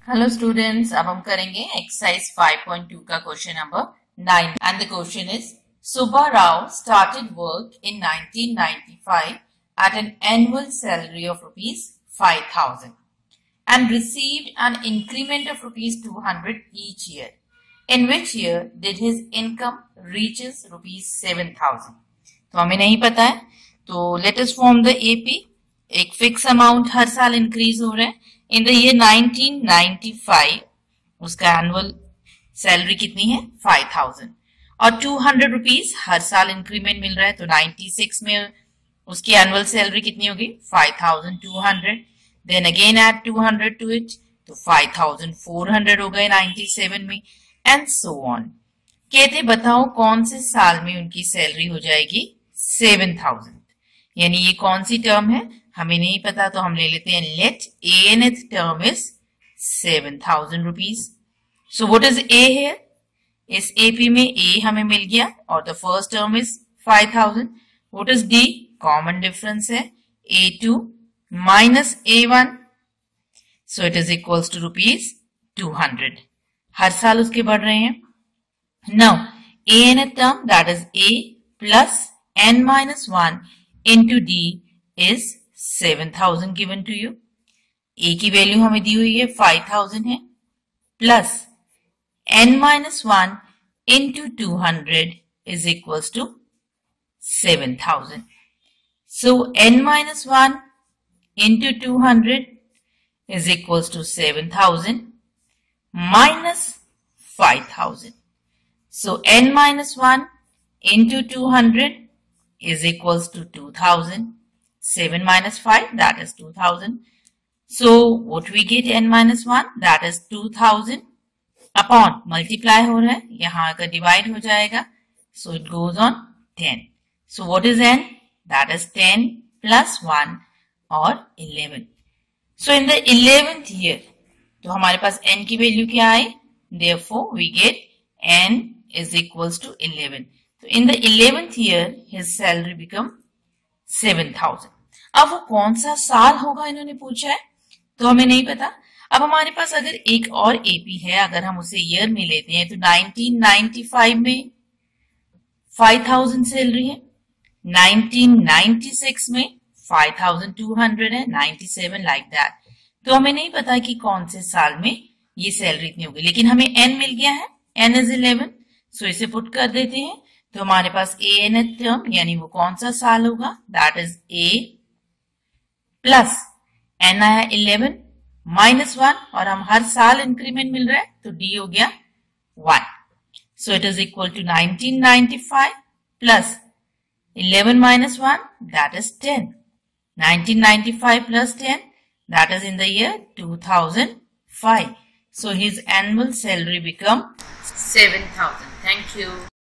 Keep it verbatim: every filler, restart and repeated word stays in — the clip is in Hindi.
हेलो स्टूडेंट्स, अब हम करेंगे एक्सरसाइज फाइव पॉइंट टू का question number nine and the question is Subba Rao started work in nineteen ninety five at an annual salary of rupees five thousand and received an increment of rupees two hundred each year. In which year did his income reaches rupees seven thousand? तो हमें नहीं पता है, तो let us form the A P. एक फिक्स अमाउंट हर साल इंक्रीज हो रहा है. In the year nineteen ninety five उसका एनुअल सैलरी कितनी है? फाइव थाउजेंड और टू हंड्रेड रुपीज हर साल इंक्रीमेंट मिल रहा है. तो नाइंटी सिक्स में उसकी एनुअल सैलरी कितनी होगी? Five thousand two hundred. Then again add two hundred to it, तो five thousand four hundred हो गए नाइंटी सेवन में, and so on. कहते बताओ कौन से साल में उनकी सैलरी हो जाएगी सेवन थाउजेंड. यानी ये कौन सी टर्म है हमें नहीं पता, तो हम ले लेते हैं let a nth term is seven thousand rupees. So what is a here? इस एपी में ए हमें मिल गया और the first term is five thousand. What is d? Common difference है a two minus A one, so it is equals to rupees two hundred. हर साल उसके बढ़ रहे हैं. Now A nth term, that is A plus n minus one into D is seven thousand given to you. A की वैल्यू हमें दी हुई है फाइव थाउजेंड है, plus n minus one into two hundred is equals to seven thousand. So n minus one into two hundred is equals to seven thousand minus five thousand. So n minus one into two hundred is equals to two thousand. seven minus five, that is two thousand. So what we get? n minus one, that is two thousand upon multiply हो रहा है, यहाँ आकर divide हो जाएगा. So it goes on ten. So what is n? That is ten plus one और eleven. So in the eleventh year तो हमारे पास n की वैल्यू क्या आई? Therefore we get n is equals to eleven. तो in the eleventh year his salary become seven thousand. अब वो कौन सा साल होगा इन्होंने पूछा है, तो हमें नहीं पता. अब हमारे पास अगर एक और एपी है, अगर हम उसे ईयर में लेते हैं तो नाइनटीन नाइंटी फाइव में फाइव थाउजेंड सैलरी है, नाइनटीन नाइंटी सिक्स में फाइव थाउजेंड टू हंड्रेड है, नाइंटी सेवन लाइक दैट. तो हमें नहीं पता कि कौन से साल में ये सैलरी इतनी होगी, लेकिन हमें n मिल गया है, n इज इलेवन. सो इसे पुट कर देते हैं तो हमारे पास a nth टर्म यानी वो कौन सा साल होगा? That is a plus n आया इलेवन माइनस वन और हम हर साल इंक्रीमेंट मिल रहा है तो d हो गया one. So it is equal to nineteen ninety five plus eleven minus one, that is ten. nineteen ninety-five plus ten, that is in the year two thousand five. So his annual salary become seven thousand. Thank you.